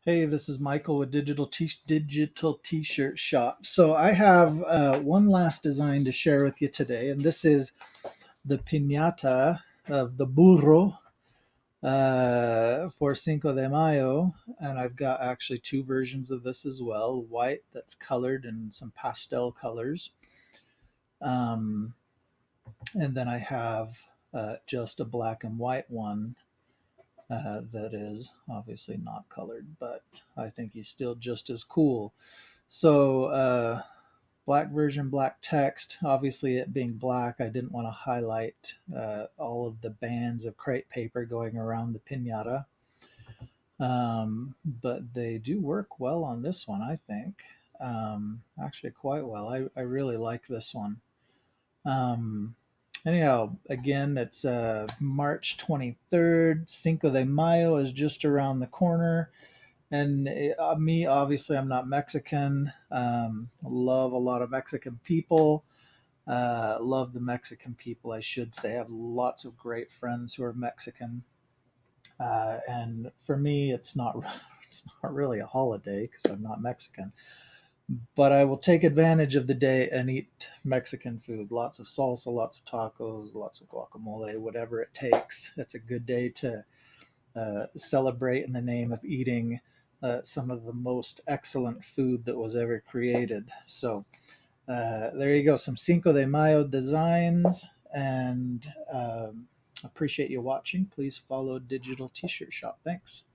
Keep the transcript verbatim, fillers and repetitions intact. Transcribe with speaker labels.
Speaker 1: Hey, this is Michael with Digital T Digital T-shirt Shop. So I have uh, one last design to share with you today, and this is the piñata of the burro uh, for Cinco de Mayo. And I've got actually two versions of this as well: white that's colored and some pastel colors, um, and then I have uh, just a black and white one uh, that is obviously not colored, but I think he's still just as cool. So, uh, black version, black text. Obviously, it being black, I didn't want to highlight uh, all of the bands of crepe paper going around the pinata. Um, but they do work well on this one, I think. Um, actually, quite well. I, I really like this one. Um, anyhow, again, it's uh, March twenty-third. Cinco de Mayo is just around the corner. And uh, me, obviously, I'm not Mexican. Um, love a lot of Mexican people. Uh, love the Mexican people, I should say. I have lots of great friends who are Mexican. Uh, and for me, it's not it's not really a holiday because I'm not Mexican. But I will take advantage of the day and eat Mexican food. Lots of salsa, lots of tacos, lots of guacamole, whatever it takes. It's a good day to uh, celebrate in the name of eating uh, some of the most excellent food that was ever created. So uh, there you go, some Cinco de Mayo designs, and um, appreciate you watching. Please follow Digital T-shirt Shop. Thanks.